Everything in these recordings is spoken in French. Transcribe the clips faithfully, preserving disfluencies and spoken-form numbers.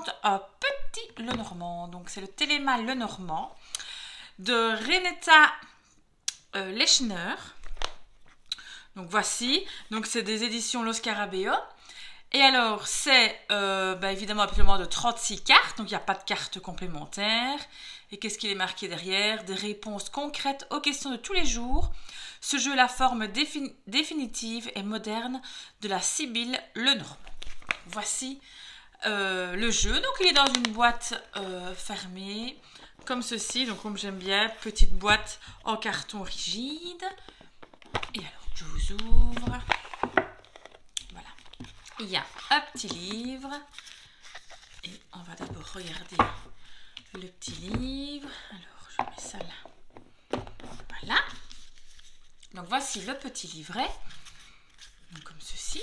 présente un petit Lenormand. Donc c'est le Téléma Lenormand de Renetta euh, Lechner. Donc voici, donc c'est des éditions Lo Scarabeo. Et alors c'est euh, bah, évidemment un supplément de trente-six cartes, donc il n'y a pas de carte complémentaire. Et qu'est-ce qu'il est marqué derrière? Des réponses concrètes aux questions de tous les jours. Ce jeu est la forme défin définitive et moderne de la Sibylle Lenormand. Voici euh, le jeu. Donc il est dans une boîte euh, fermée, comme ceci. Donc comme j'aime bien, petite boîte en carton rigide. Et alors, je vous ouvre. Voilà. Il y a un petit livre. Et on va d'abord regarder le petit livre. Alors, je mets ça là. Voilà. Donc, voici le petit livret. Donc, comme ceci.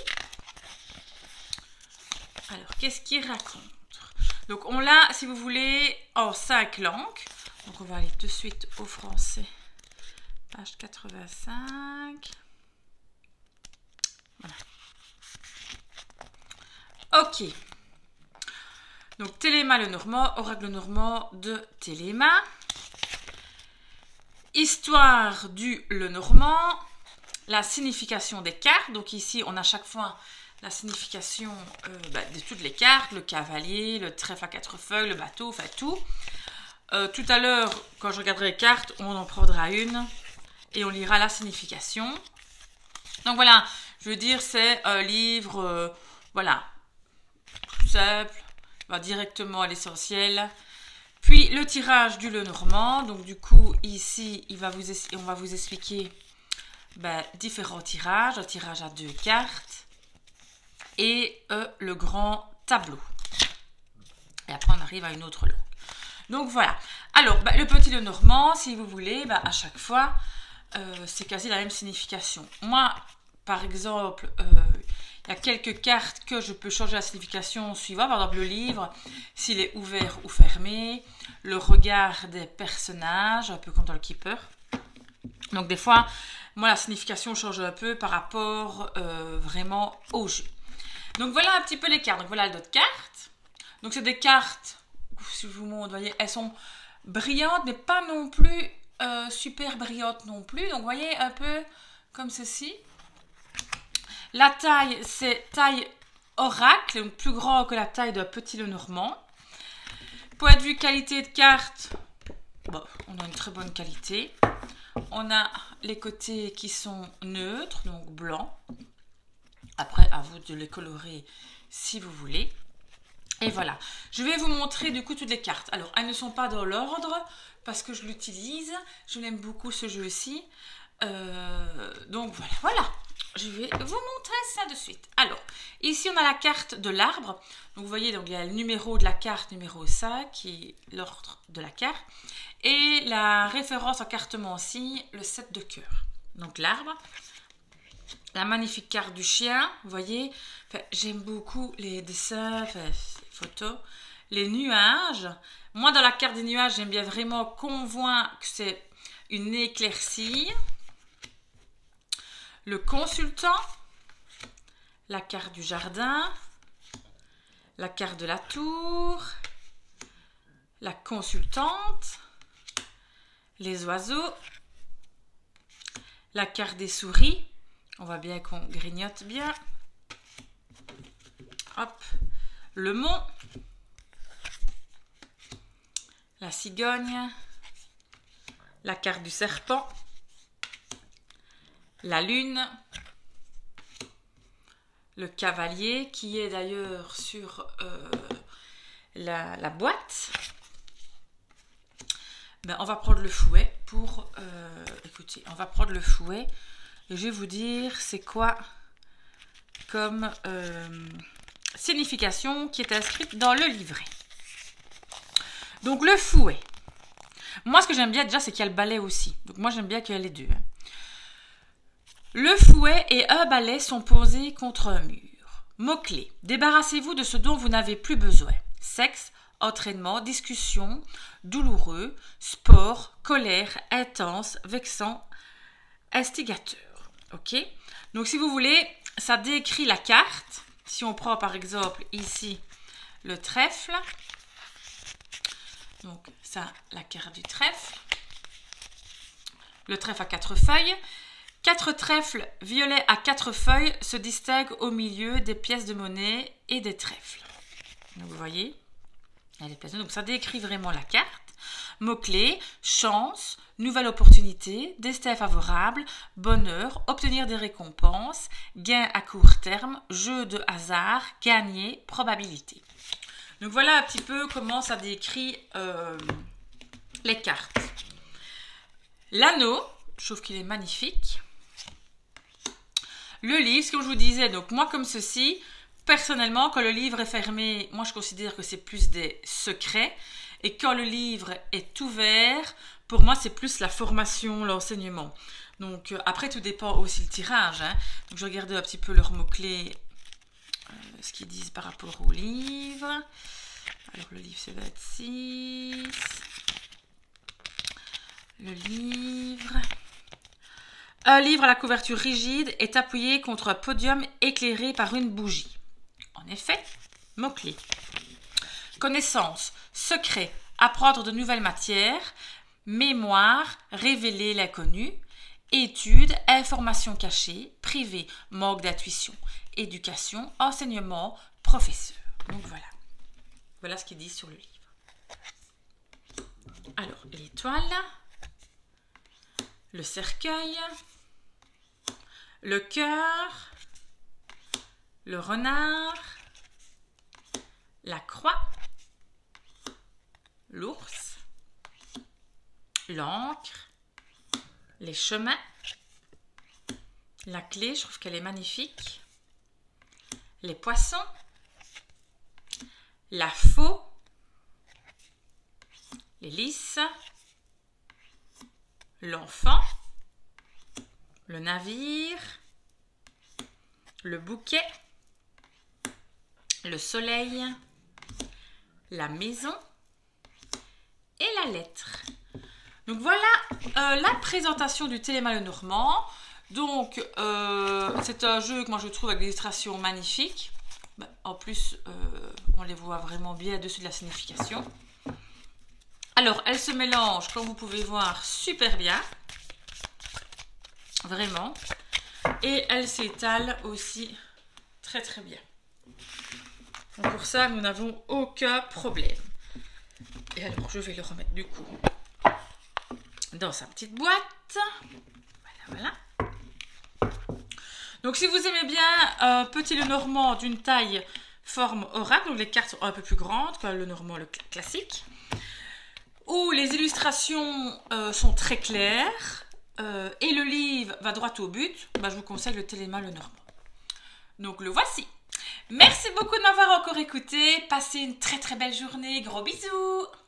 Alors, qu'est-ce qu'il raconte? Donc, on l'a, si vous voulez, en cinq langues. Donc, on va aller tout de suite au français. Page quatre-vingt-cinq. Voilà. Ok. Donc, Téléma Lenormand, Oracle Lenormand de Téléma. Histoire du Lenormand. La signification des cartes. Donc, ici, on a chaque fois la signification euh, bah, de toutes les cartes. Le cavalier, le trèfle à quatre feuilles, le bateau, enfin tout. Euh, tout à l'heure, quand je regarderai les cartes, on en prendra une. Et on lira la signification. Donc, voilà. Je veux dire, c'est un livre, euh, voilà, tout simple. Va directement à l'essentiel. Puis le tirage du Lenormand. Donc du coup ici il va vous on va vous expliquer ben, différents tirages. Un tirage à deux cartes et euh, le grand tableau. Et après on arrive à une autre langue. Donc voilà. Alors ben, le petit Lenormand, si vous voulez, ben, à chaque fois euh, c'est quasi la même signification. Moi par exemple, euh, il y a quelques cartes que je peux changer la signification suivante. Par exemple, le livre, s'il est ouvert ou fermé. Le regard des personnages, un peu comme dans le Keeper. Donc, des fois, moi, la signification change un peu par rapport euh, vraiment au jeu. Donc, voilà un petit peu les cartes. Donc, voilà d'autres cartes. Donc, c'est des cartes, si je vous montre, vous voyez, elles sont brillantes, mais pas non plus euh, super brillantes non plus. Donc, vous voyez, un peu comme ceci. La taille, c'est taille oracle, donc plus grand que la taille d'un petit Lenormand. Point de vue qualité de carte, bon, on a une très bonne qualité. On a les côtés qui sont neutres, donc blancs. Après, à vous de les colorer si vous voulez. Et voilà. Je vais vous montrer du coup toutes les cartes. Alors, elles ne sont pas dans l'ordre parce que je l'utilise. Je l'aime beaucoup ce jeu-ci. Euh, donc voilà, voilà. Je vais vous montrer ça de suite. Alors, ici, on a la carte de l'arbre. Donc, vous voyez, donc, il y a le numéro de la carte, numéro cinq, qui est l'ordre de la carte. Et la référence en cartomancie, le sept de cœur. Donc, l'arbre. La magnifique carte du chien, vous voyez. Enfin, j'aime beaucoup les dessins, enfin, les photos. Les nuages. Moi, dans la carte des nuages, j'aime bien vraiment qu'on voit que c'est une éclaircie. Le consultant, la carte du jardin, la carte de la tour, la consultante, les oiseaux, la carte des souris, on voit bien qu'on grignote bien, hop, le mont, la cigogne, la carte du serpent, la lune, le cavalier qui est d'ailleurs sur euh, la, la boîte. Ben, on va prendre le fouet pour... Euh, écoutez, on va prendre le fouet et je vais vous dire c'est quoi comme euh, signification qui est inscrite dans le livret. Donc le fouet. Moi ce que j'aime bien déjà c'est qu'il y a le balai aussi. Donc moi j'aime bien qu'il y ait les deux. Hein. Le fouet et un balai sont posés contre un mur. Mots-clés. Débarrassez-vous de ce dont vous n'avez plus besoin. Sexe, entraînement, discussion, douloureux, sport, colère, intense, vexant, instigateur. Ok? Donc si vous voulez, ça décrit la carte. Si on prend par exemple ici le trèfle. Donc ça, la carte du trèfle. Le trèfle à quatre feuilles. Quatre trèfles violets à quatre feuilles se distinguent au milieu des pièces de monnaie et des trèfles. Donc vous voyez, il y a des pièces de... donc ça décrit vraiment la carte. Mots-clés, chance, nouvelle opportunité, destin favorable, bonheur, obtenir des récompenses, gain à court terme, jeu de hasard, gagner, probabilité. Donc voilà un petit peu comment ça décrit euh, les cartes. L'anneau, je trouve qu'il est magnifique. Le livre, comme je vous disais, donc moi comme ceci, personnellement, quand le livre est fermé, moi je considère que c'est plus des secrets. Et quand le livre est ouvert, pour moi c'est plus la formation, l'enseignement. Donc euh, après tout dépend aussi le tirage. Hein. Donc je regardais un petit peu leurs mots-clés, euh, ce qu'ils disent par rapport au livre. Alors le livre c'est vingt-six. Le livre... Un livre à la couverture rigide est appuyé contre un podium éclairé par une bougie. En effet, mots-clés. Connaissance, secret, apprendre de nouvelles matières, mémoire, révéler l'inconnu, études, information cachée, privé, manque d'intuition, éducation, enseignement, professeur. Donc voilà. Voilà ce qu'ils disent sur le livre. Alors, l'étoile, le cercueil, le cœur, le renard, la croix, l'ours, l'encre, les chemins, la clé, je trouve qu'elle est magnifique, les poissons, la faux, les lys, l'enfant, le navire, le bouquet, le soleil, la maison et la lettre. Donc voilà euh, la présentation du Téléma Lenormand. Donc euh, c'est un jeu que moi je trouve avec des illustrations magnifiques. Ben, en plus euh, on les voit vraiment bien dessus de la signification. Alors elles se mélangent comme vous pouvez voir super bien. Vraiment. Et elles s'étalent aussi très très bien. Donc pour ça nous n'avons aucun problème. Et alors je vais le remettre du coup dans sa petite boîte. Voilà, voilà. Donc si vous aimez bien un petit Lenormand d'une taille forme oracle, donc les cartes sont un peu plus grandes que le Lenormand le classique, où les illustrations euh, sont très claires euh, et le livre va droit au but, bah, je vous conseille le Téléma Lenormand. Donc le voici. Merci beaucoup de m'avoir encore écouté. Passez une très très belle journée. Gros bisous.